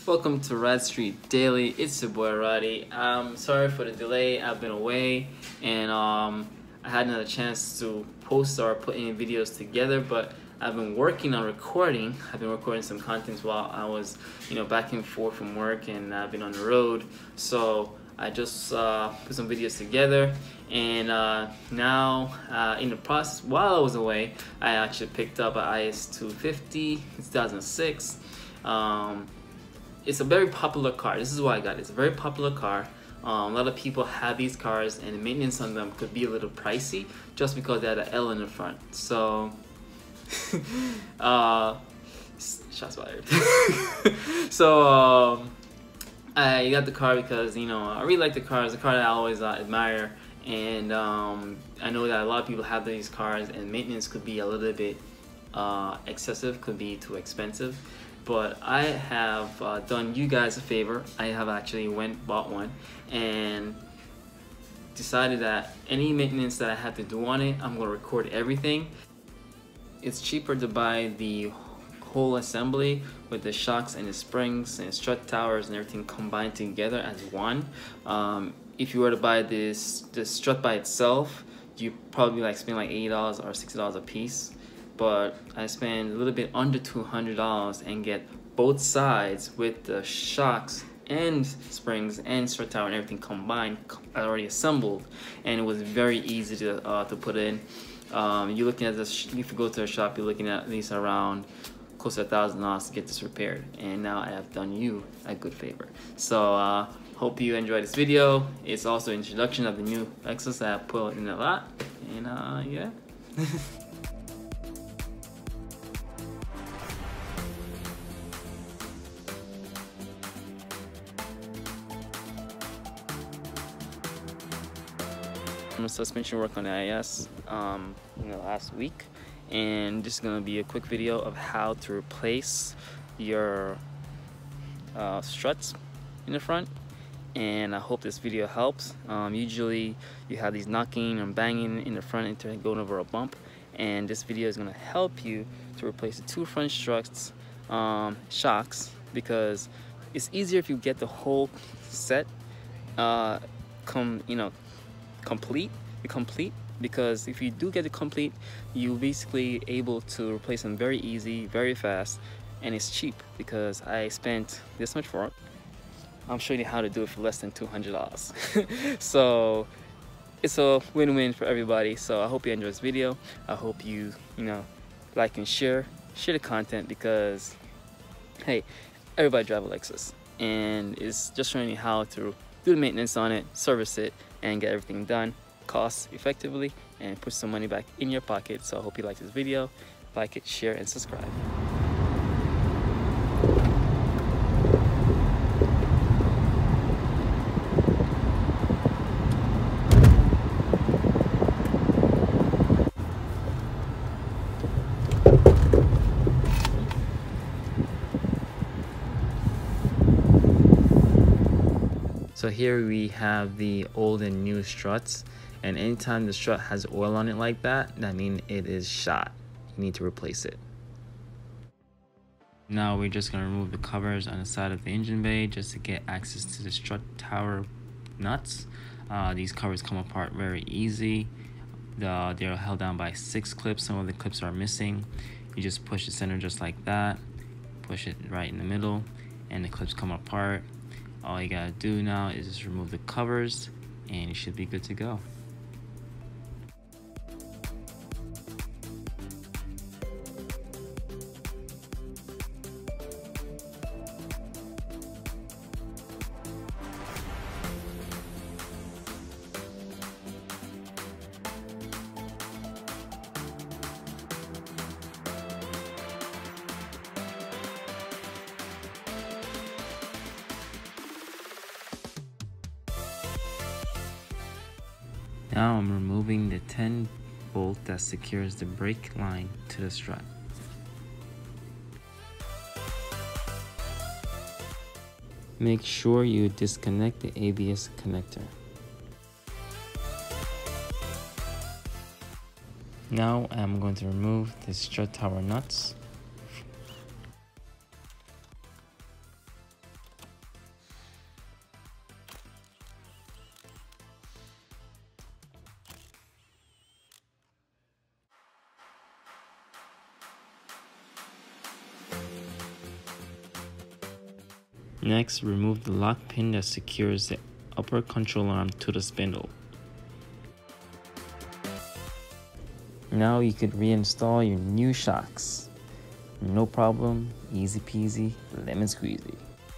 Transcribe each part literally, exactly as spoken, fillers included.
Welcome to Rad Street Daily. It's your boy Roddy. Um, sorry for the delay. I've been away, and um, I hadn't had a chance to post or put any videos together. But I've been working on recording. I've been recording some content while I was, you know, back and forth from work, and I've been on the road. So I just uh, put some videos together, and uh, now uh, in the process, while I was away, I actually picked up an I S two fifty. It's two thousand six. Um, It's a very popular car. This is why I got it. It's a very popular car. Um, a lot of people have these cars, and the maintenance on them could be a little pricey just because they had an L in the front. So, uh, shots fired. so, um, I got the car because, you know, I really like the car. It's a car that I always uh, admire. And um, I know that a lot of people have these cars, and maintenance could be a little bit uh, excessive, could be too expensive. But I have uh, done you guys a favor. I have actually went bought one and decided that any maintenance that I have to do on it, I'm gonna record everything. It's cheaper to buy the whole assembly with the shocks and the springs and strut towers and everything combined together as one. Um, if you were to buy this this strut by itself, you probably like spend like eighty dollars or sixty dollars a piece. But I spend a little bit under two hundred dollars and get both sides with the shocks and springs and strut tower and everything combined, already assembled, and it was very easy to uh, to put in. Um, you're looking at this. If you go to a shop, you're looking at at least around close to a thousand dollars to get this repaired. And now I have done you a good favor. So uh, hope you enjoyed this video. It's also an introduction of the new Lexus that I put in a lot, and uh, yeah. Suspension work on the I S um, in the last week, and this is going to be a quick video of how to replace your uh, struts in the front, and I hope this video helps. Um, usually you have these knocking and banging in the front into going over a bump, and this video is going to help you to replace the two front struts um, shocks, because it's easier if you get the whole set uh, come you know complete complete because if you do get it complete, you basically able to replace them very easy, very fast, and it's cheap because I spent this much for it. I'm showing you how to do it for less than two hundred dollars. So it's a win-win for everybody. So I hope you enjoy this video. I hope you you know like and share share the content, because hey, everybody drive a Lexus, and it's just showing you how to do the maintenance on it, service it, and get everything done cost effectively and put some money back in your pocket. So I hope you like this video. Like it, share, and subscribe. So here we have the old and new struts, and anytime the strut has oil on it like that, that means it is shot. You need to replace it. Now we're just going to remove the covers on the side of the engine bay just to get access to the strut tower nuts. Uh, these covers come apart very easy. The, they're held down by six clips. Some of the clips are missing. You just push the center just like that, push it right in the middle, and the clips come apart. All you gotta do now is just remove the covers, and you should be good to go. Now I'm removing the ten bolt that secures the brake line to the strut. Make sure you disconnect the A B S connector. Now I'm going to remove the strut tower nuts. Next, remove the lock pin that secures the upper control arm to the spindle. Now you could reinstall your new shocks. No problem, easy peasy, lemon squeezy.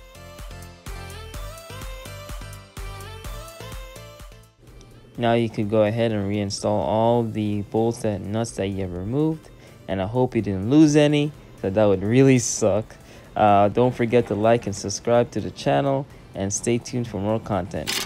Now you could go ahead and reinstall all the bolts and nuts that you have removed, and I hope you didn't lose any, so that would really suck. Uh, don't forget to like and subscribe to the channel, and stay tuned for more content.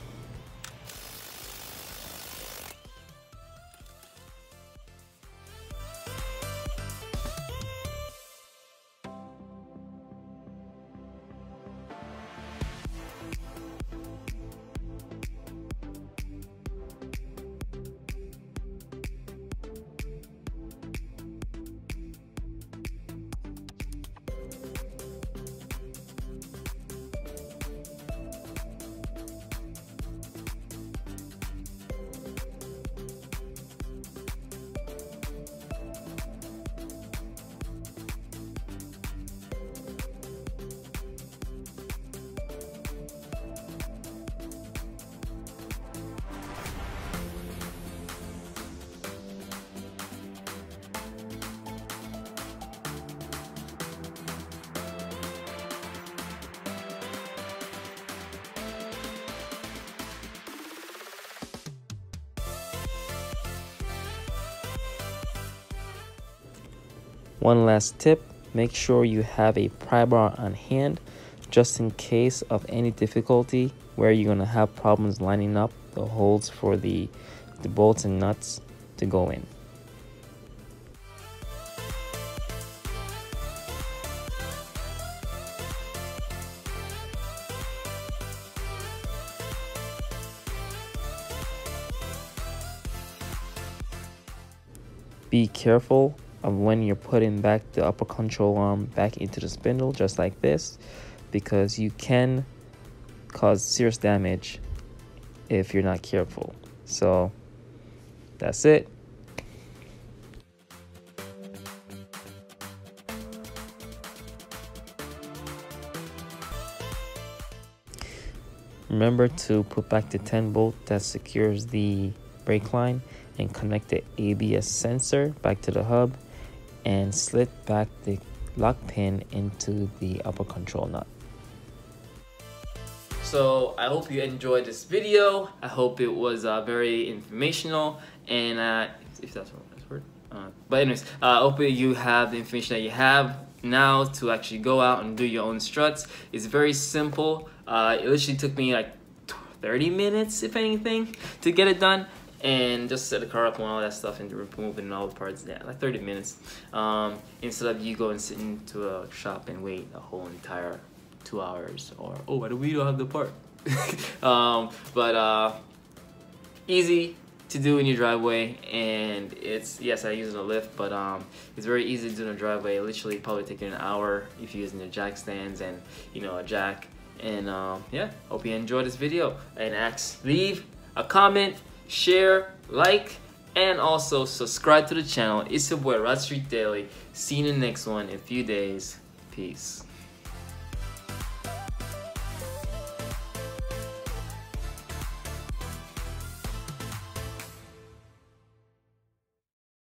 One last tip, make sure you have a pry bar on hand just in case of any difficulty where you're going to have problems lining up the holes for the, the bolts and nuts to go in. Be careful of when you're putting back the upper control arm back into the spindle, just like this, because you can cause serious damage if you're not careful. So that's it. Remember to put back the ten bolt that secures the brake line and connect the A B S sensor back to the hub and slip back the lock pin into the upper control nut. So I hope you enjoyed this video. I hope it was uh, very informational, and uh, if that's the word. Uh, but anyways, uh, I hope you have the information that you have now to actually go out and do your own struts. It's very simple. Uh, it literally took me like thirty minutes, if anything, to get it done. And just set the car up and all that stuff and removing all the parts. Yeah, like thirty minutes. Um, instead of you going sit into a shop and wait a whole entire two hours, or oh, why do we don't have the part? um, but uh, easy to do in your driveway, and it's, yes, I use it in a lift, but um, it's very easy to do in a driveway. It literally probably take you an hour if you're using the jack stands and you know a jack. And um, yeah, hope you enjoyed this video. And ask, leave a comment, share, like, and also subscribe to the channel. It's your boy Rod Street Daily. See you in the next one in a few days. Peace.